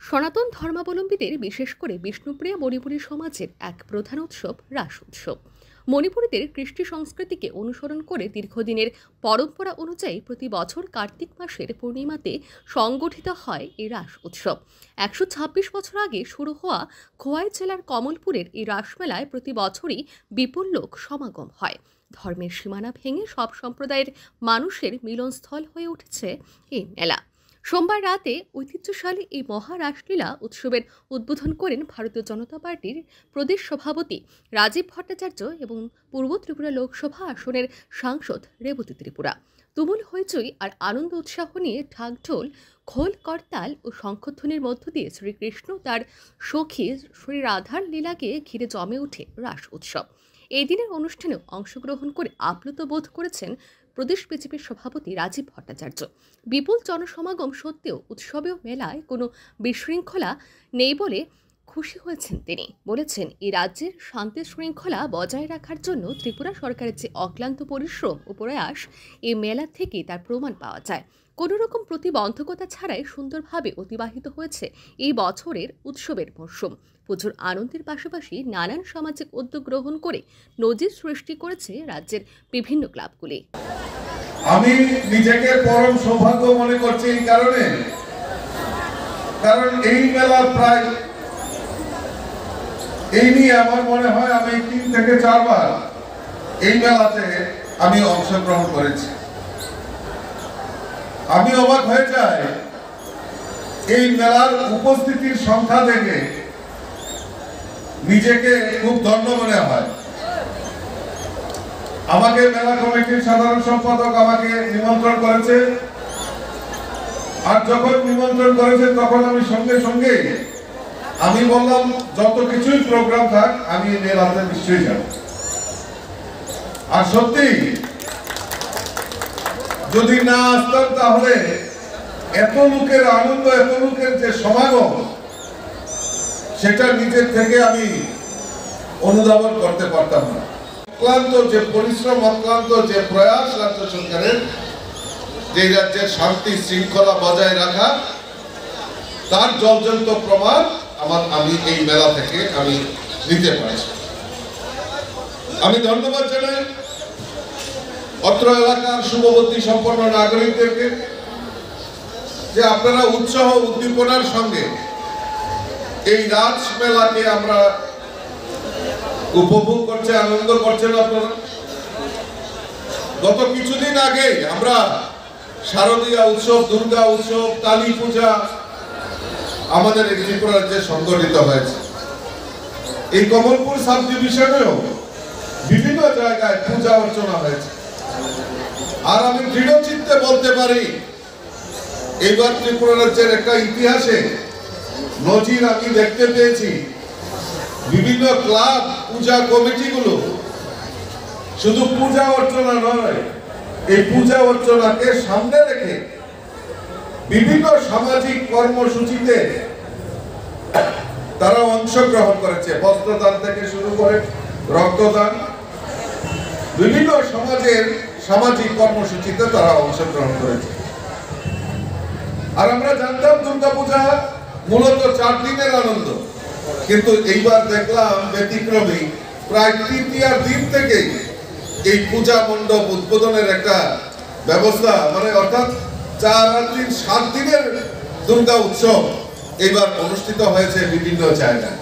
সনাতন ধর্মাবলম্বীদের বিশেষ করে বিষ্ণুপ্রিয়া মণিপুরী সমাজের এক প্রধান উৎসব রাস উৎসব। মণিপুরীদের কৃষ্টি সংস্কৃতিকে অনুসরণ করে দীর্ঘদিনের পরম্পরা অনুযায়ী প্রতি বছর কার্তিক মাসের পূর্ণিমাতে সংগঠিত হয় এই রাস উৎসব। ১২৬ বছর আগে শুরু হওয়া খোয়াই জেলার কমলপুরের এই রাসমেলায় প্রতি বছরই বিপুল লোক সমাগম হয়। ধর্মের সীমানা ভেঙে সব সম্প্রদায়ের মানুষের মিলনস্থল হয়ে উঠেছে এই মেলা। সোমবার রাতে ঐতিহ্যশালী এই মহারাসলীলা উৎসবের উদ্বোধন করেন ভারতীয় জনতা পার্টির প্রদেশ সভাপতি রাজীব ভট্টাচার্য এবং পূর্ব ত্রিপুরা লোকসভা আসনের সাংসদ রেবতী ত্রিপুরা। তুমুল হইচই আর আনন্দ উৎসাহ নিয়ে ঢাকঢোল, খোল করতাল ও শঙ্খধ্বনির মধ্য দিয়ে শ্রীকৃষ্ণ তার সখী শ্রী রাধার লীলাকে ঘিরে জমে ওঠে রাস উৎসব। এই দিনের অনুষ্ঠানেও অংশগ্রহণ করে আপ্লুত বোধ করেছেন প্রদেশ বিজেপির সভাপতি রাজীব ভট্টাচার্য। বিপুল জনসমাগম সত্ত্বেও উৎসবেও মেলায় কোনো বিশৃঙ্খলা নেই বলে খুশি হয়েছেন তিনি। বলেছেন, এই রাজ্যের শান্তি শৃঙ্খলা বজায় রাখার জন্য ত্রিপুরা সরকারের যে অক্লান্ত পরিশ্রম ও প্রয়াস এই মেলা থেকে তার প্রমাণ পাওয়া যায়। কোনো রকম প্রতিবন্ধকতা ছাড়াই সুন্দরভাবে অতিবাহিত হয়েছে এই বছরের উৎসবের মরশুম। পুজোর আনন্দের পাশাপাশি নানান সামাজিক উদ্যোগ গ্রহণ করে নজির সৃষ্টি করেছে রাজ্যের বিভিন্ন ক্লাবগুলি। আমি নিজেকে পরম সৌভাগ্য মনে করছি এই কারণে, কারণ এই মেলা প্রায় এই নিয়ে আমার মনে হয় আমি 3 থেকে 4 বার এই মেলাতে আমি অংশগ্রহণ করেছি। আমি অবাক হয়ে যাই এই মেলার উপস্থিতির সংখ্যা দেখে, নিজেকে খুব ধন্য মনে হয়। আমাকে মেলা কমিটির সাধারণ সম্পাদক আমাকে নিমন্ত্রণ করেছে, আর যখন নিমন্ত্রণ করেছে তখন আমি সঙ্গে সঙ্গে আমি বললাম যত কিছুই প্রোগ্রাম থাক আমি মেলাতে নিশ্চয়ই যাব। আর সত্যি যদি না আসতাম তাহলে এত লোকের আনন্দ, এত লোকের যে সমাগম, সেটা নিজের থেকে আমি অনুধাবন করতে পারতাম না। অক্লান্ত যে পরিশ্রম, অক্লান্ত যে প্রয়াস রাজ্য সরকারের, যে রাজ্যের শান্তি শৃঙ্খলা বজায় রাখা, তার জলজন্ত প্রমাণ আমি এই মেলা থেকে আমি নিতে পারছি। আমি ধন্যবাদ জানাই অত্র এলাকার শুভবুদ্ধি সম্পন্ন নাগরিকদেরকে যে আপনারা উৎসাহ উদ্দীপনার সঙ্গে এই রাস মেলাকে আমরা উপভোগ করছে, আনন্দ করছেন আপনারা। গত কিছুদিন আগে আমরা শারদীয়া উৎসব, দুর্গা উৎসব, কালী পূজা আমাদের এই ত্রিপুরা রাজ্যে সংগঠিত হয়েছে। এই কমলপুর সাব ডিভিশনেও বিভিন্ন জায়গায় পূজা অর্চনা হয়েছে। আর আমি দৃঢ় চিত্তে বলতে পারি এইবার ত্রিপুরা রাজ্যের একটা ইতিহাসে নজির আমি দেখতে পেয়েছি। বিভিন্ন ক্লাব, পূজা কমিটিগুলো শুধু পূজা অর্চনা নয়, এই পূজা অর্চনাকে সামনে রেখে বিভিন্ন সামাজিক কর্মসূচিতে তারা অংশগ্রহণ করেছে। বস্ত্রদান থেকে শুরু করে রক্তদান, বিভিন্ন সমাজের সামাজিক কর্মসূচিতে তারা অংশগ্রহণ করেছে। আর আমরা জানতাম দুর্গাপূজা মূলত 4 দিনের আনন্দ, কিন্তু এইবার দেখলাম ব্যতিক্রমী প্রায় 3য় দিন থেকে এই পূজা মণ্ডপ উদ্বোধনের একটা ব্যবস্থা, মানে অর্থাৎ 7 দিনের দুর্গা উৎসব এইবার অনুষ্ঠিত হয়েছে বিভিন্ন জায়গায়।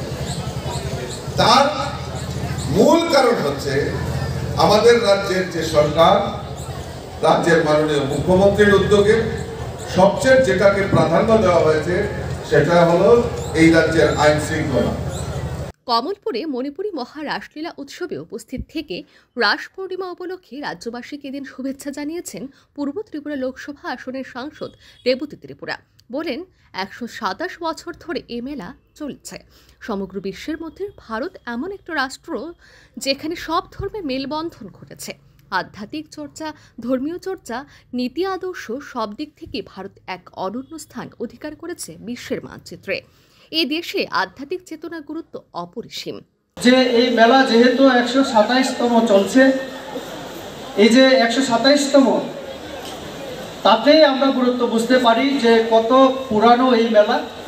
তার মূল কারণ হচ্ছে আমাদের রাজ্যের যে সরকার, রাজ্যের মাননীয় মুখ্যমন্ত্রীর উদ্যোগে সবচেয়ে যেটাকে প্রাধান্য দেওয়া হয়েছে সেটা হলো এই রাজ্যের আইন শৃঙ্খলা। কমলপুরে মণিপুরী মহারাসলীলা উৎসবে উপস্থিত থেকে রাস পূর্ণিমা উপলক্ষে রাজ্যবাসীকে এদিন শুভেচ্ছা জানিয়েছেন পূর্ব ত্রিপুরা লোকসভা আসনের সাংসদ রেবতী ত্রিপুরা। বলেন, 127 বছর ধরে এ মেলা চলছে। সমগ্র বিশ্বের মধ্যে ভারত এমন একটা রাষ্ট্র যেখানে সব ধর্মের মেলবন্ধন ঘটেছে। আধ্যাত্মিক চর্চা, ধর্মীয় চর্চা, নীতি আদর্শ সব দিক থেকে ভারত এক অনন্য স্থান অধিকার করেছে বিশ্বের মানচিত্রে। এই দেশে আধ্যাত্মিক চেতনার গুরুত্ব অপরিসীম। যে এই মেলা যেহেতু 127তম চলছে, এই যে 127তম, তাতেই আমরা গুরুত্ব বুঝতে পারি যে কত পুরানো এই মেলা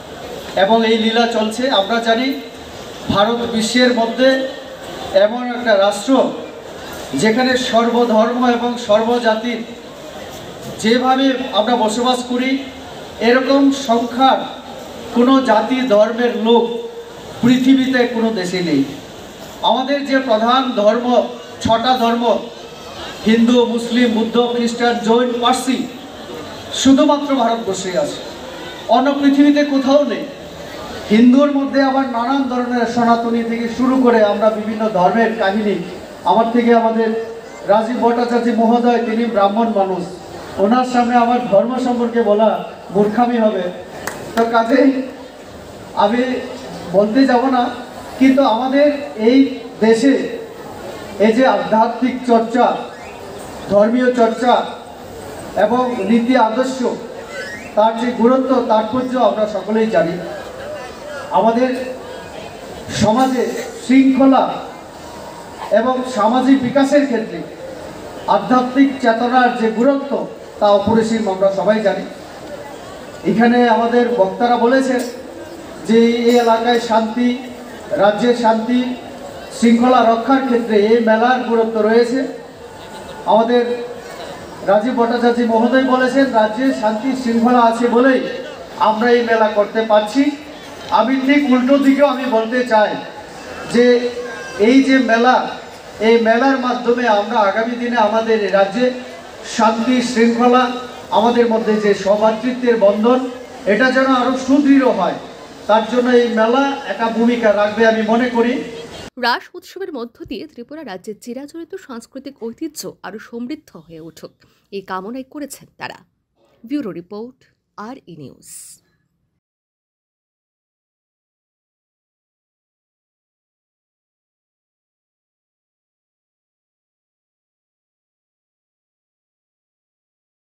এবং এই লীলা চলছে। আমরা জানি ভারত বিশ্বের মধ্যে এমন একটা রাষ্ট্র যেখানে সর্বধর্ম এবং সর্বজাতির যেভাবে আমরা বসবাস করি এরকম সংখ্যার কোনো জাতি ধর্মের লোক পৃথিবীতে কোনো দেশে নেই। আমাদের যে প্রধান ধর্ম 6টা ধর্ম, হিন্দু, মুসলিম, বুদ্ধ, খ্রিস্টান, জৈন, পার্সি, শুধুমাত্র ভারতবর্ষে আছে, অন্য পৃথিবীতে কোথাও নেই। হিন্দুর মধ্যে আবার নানান ধরনের সনাতনী থেকে শুরু করে আমরা বিভিন্ন ধর্মের কাহিনী, আমাদের রাজীব ভট্টাচার্য মহোদয়, তিনি ব্রাহ্মণ মানুষ, ওনার সামনে আমার ধর্ম সম্পর্কে বলা মূর্খামি হবে। তো কাজেই আমি বলতে যাব না, কিন্তু আমাদের এই দেশে এই যে আধ্যাত্মিক চর্চা, ধর্মীয় চর্চা এবং নীতি আদর্শ, তার যে গুরুত্ব তাৎপর্য আমরা সকলেই জানি। আমাদের সমাজে শৃঙ্খলা এবং সামাজিক বিকাশের ক্ষেত্রে আধ্যাত্মিক চেতনার যে গুরুত্ব তা অপরিসীম আমরা সবাই জানি। এখানে আমাদের বক্তারা বলেছেন যে এই এলাকায় শান্তি, রাজ্যের শান্তি শৃঙ্খলা রক্ষার ক্ষেত্রে এই মেলার গুরুত্ব রয়েছে। আমাদের রাজীব ভট্টাচার্য মহোদয় বলেছেন রাজ্যে শান্তি শৃঙ্খলা আছে বলেই আমরা এই মেলা করতে পারছি। আমি ঠিক উল্টো দিকেও আমি বলতে চাই যে এই যে মেলা, এই মেলার মাধ্যমে আমরা আগামী দিনে আমাদের রাজ্যে শান্তি শৃঙ্খলা, আমাদের মধ্যে যে সহভাতৃত্বের বন্ধন, এটা যেন আরও সুদৃঢ় হয়, তার জন্য এই মেলা একটা ভূমিকা রাখবে আমি মনে করি। রাস উৎসবের মধ্য দিয়ে ত্রিপুরা রাজ্যের চিরাচরিত সাংস্কৃতিক ঐতিহ্য আরও সমৃদ্ধ হয়ে উঠুক এই কামনাই করেছেন তারা। Bureau report, RE news.